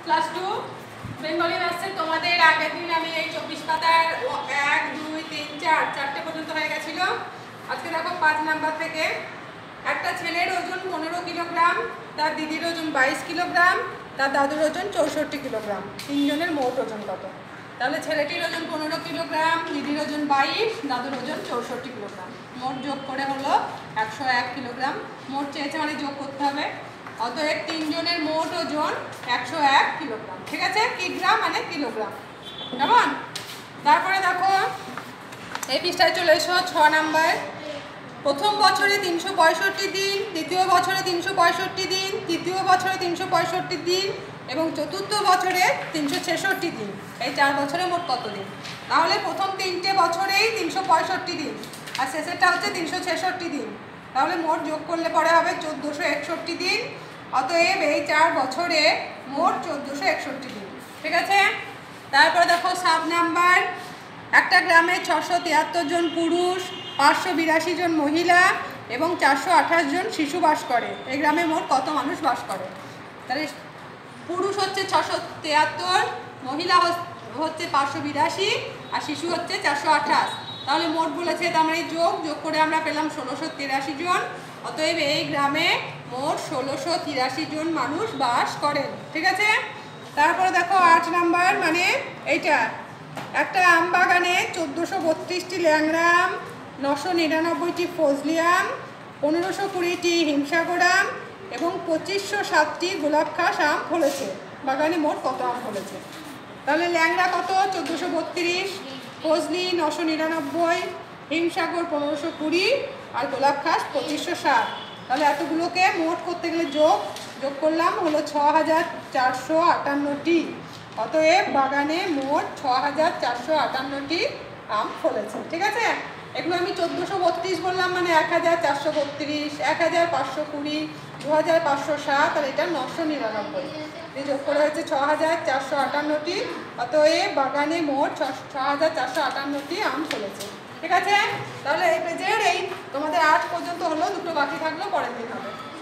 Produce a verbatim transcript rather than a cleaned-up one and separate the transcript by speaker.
Speaker 1: Class two Bengali ম্যাথসে তোমাদের আগের দিন আমি এই চব্বিশ পাতার এক দুই তিন চার চারটে পর্যন্ত হয়ে গেছিল। আজকে দেখো পাঁচ নাম্বার থেকে একটা ছেলের ওজন পনেরো কিলোগ্রাম, তার দিদির ওজন বাইশ কিলোগ্রাম, তার দাদুর ওজন চৌষট্টি কিলোগ্রাম। তিনজনের মোট ওজন কত? তাহলে ছেলেটির ওজন পনেরো কিলোগ্রাম, দিদির ওজন বাইশ, দাদুর ওজন চৌষট্টি কিলোগ্রাম। মোট যোগ করে হলো একশো এক কিলোগ্রাম। মোট চেয়েছে মানে যোগ করতে হবে। অতএব তিনজনের মোট ওজন একশো এক কিলোগ্রাম। ঠিক আছে, কিগ্রাম মানে কিলোগ্রাম। কেমন? তারপরে দেখো এই পৃষ্ঠায় চলে এসো ছ নাম্বার। প্রথম বছরে তিনশো পঁয়ষট্টি দিন, দ্বিতীয় বছরে তিনশো পঁয়ষট্টি দিন, তৃতীয় বছরে তিনশো পঁয়ষট্টি দিন এবং চতুর্থ বছরে তিনশো ছেষট্টি দিন। এই চার বছরে মোট কত দিন? তাহলে প্রথম তিনটে বছরেই তিনশো পঁয়ষট্টি দিন আর শেষেরটা হচ্ছে তিনশো ছেষট্টি দিন। তাহলে মোট যোগ করলে পরে হবে চোদ্দোশো একষট্টি দিন। অতএব এই চার বছরে মোট চোদ্দোশো একষট্টি দিন। ঠিক আছে। তারপরে দেখো সাত নাম্বার। একটা গ্রামে ছশো তিয়াত্তর জন পুরুষ, পাঁচশো বিরাশি জন মহিলা এবং চারশো আঠাশ জন শিশু বাস করে। এই গ্রামে মোট কত মানুষ বাস করে? তাহলে পুরুষ হচ্ছে ছশো তিয়াত্তর, মহিলা হচ্ছে পাঁচশো বিরাশি আর শিশু হচ্ছে চারশো আঠাশ। তাহলে মোট বলেছে, তার মানে যোগ যোগ করে আমরা পেলাম ষোলোশো তিরাশি জন। অতএব এই গ্রামে মোট ষোলোশো তিরাশি জন মানুষ বাস করেন। ঠিক আছে। তারপরে দেখো আট নাম্বার, মানে এইটা একটা আম বাগানে চোদ্দোশো বত্রিশটি ল্যাংড়া আম, নশো নিরানব্বইটি ফজলি আম, পনেরোশো কুড়িটি হিমসাগর আম এবং পঁচিশশো সাতটি গোলাপ খাস আম ফলেছে। বাগানে মোট কত আম ফলেছে? তাহলে ল্যাংড়া কত? চোদ্দোশো বত্রিশ, ফজলি নশো নিরানব্বই, হিমসাগর পনেরোশো কুড়ি আর গোলাপ খাস পঁচিশশো ষাট। তাহলে এতগুলোকে মোট করতে গেলে যোগ যোগ করলাম হলো ছ হাজার চারশো আটান্নটি। অতএব বাগানে মোট ছ হাজার চারশো আটান্নটি আম ফলেছে। ঠিক আছে। এগুলো আমি চোদ্দোশো বত্রিশ বললাম, মানে এক হাজার চারশো বত্রিশ, এক হাজার পাঁচশো কুড়ি, দু হাজার পাঁচশো সাত আর এটা নশো নিরানব্বই। এই যোগ করে হচ্ছে ছ হাজার চারশো আটান্নটি। অতএব বাগানে মোট ছ হাজার চারশো আটান্নটি আম ফলেছে। ঠিক আছে। তাহলে এই পেজের এই তোমাদের আট পর্যন্ত হলো, দুটো বাকি থাকলো, পরের দিন হবে।